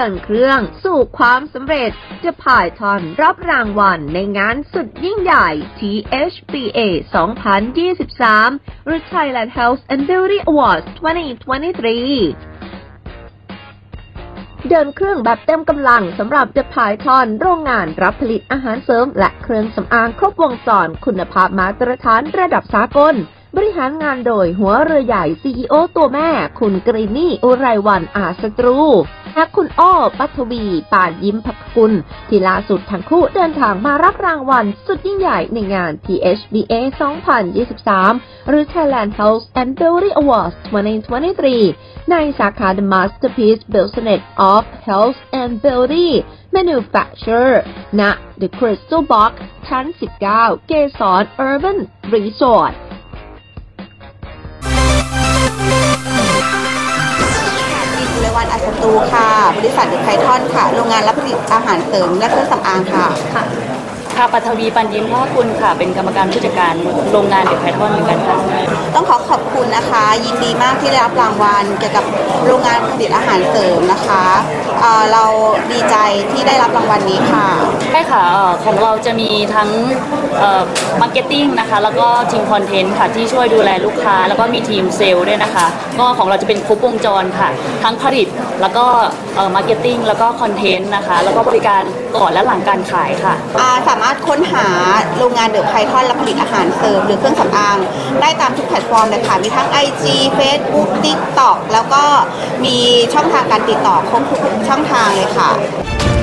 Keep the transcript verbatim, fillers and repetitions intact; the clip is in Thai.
ดินเครื่องสู่ความสำเร็จ The Python รับรางวัลในงานสุดยิ่งใหญ่ ที เอช บี เอ สองพันยี่สิบสาม หรือ Thailand Health and Beauty Awards สองพันยี่สิบสามเดินเครื่องแบบเต็มกำลังสำหรับ The Python โรงงานรับผลิตอาหารเสริมและเครื่องสำอางครบวงจรคุณภาพมาตรฐานระดับสากลบริหารงานโดยหัวเรือใหญ่ ซี อี โอ ตัวแม่คุณกรีนี่อุไรวันอาสตรูและคุณอ้อปัทวีปานยิ้มพักกุลที่ล่าสุดทั้งคู่เดินทางมารับรางวัลสุดยิ่งใหญ่ในงาน ที เอช บี เอ สองพันยี่สิบสาม หรือ Thailand Health and Beauty Awards สองพันยี่สิบสาม ในสาขา The Masterpiece Business of Health and Beauty Manufacturer ณ The Crystal Box ชั้น สิบเก้า เกสร Urban Resort อุไรวันอาสตรูค่ะบริษัทเดอะไพทอนค่ะโรงงานรับผลิตอาหารเสริมและเครื่องสำอางค่ะค่ะค่ะปัทวีปันยิ้มพ่อคุณค่ะเป็นกรรมการผู้จัดการโรงงานเดอะไพทอนเหมือนกันค่ะต้องขอขอบคุณนะคะยินดีมากที่ได้รับรางวัลเกี่ยวกับโรงงานผลิตอาหารเสริมนะคะเอ่อเราดีใจที่ได้รับรางวัลนี้ค่ะใช่ค่ะของเราจะมีทั้งเอ่อมาร์เก็ตติ้งนะคะแล้วก็ทีมคอนเทนต์ค่ะที่ช่วยดูแลลูกค้าแล้วก็มีทีมเซลล์ด้วยนะคะก็ของเราจะเป็นครบวงจรค่ะทั้งผลิตแล้วก็เอ่อมาร์เก็ตติ้งแล้วก็คอนเทนต์นะคะแล้วก็บริการก่อนและหลังการขายค่ะสามารถค้นหาโรงงานเดอะไพทอนและผลิตอาหารเสริมหรือเครื่องสำอางได้ตามทุกแพลตฟอร์มเลยค่ะมีทั้ง ไอ จี Facebook TikTok แล้วก็มีช่องทางการติดต่อครบทุกช่องทางเลยค่ะ